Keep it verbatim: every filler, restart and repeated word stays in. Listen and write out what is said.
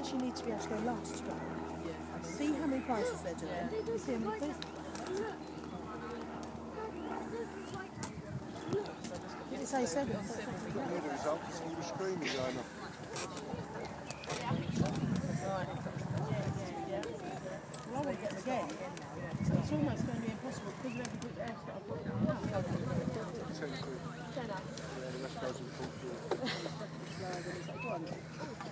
actually need to be able to go last to go. See how many prizes they're doing. See how many prizes. Did it say seven? Yeah, the results on the screen is going up. Well, I won't get them again. So it's almost going to be impossible because of everything else that I've got coming up. Ten quid. Yeah, the rest goes in full.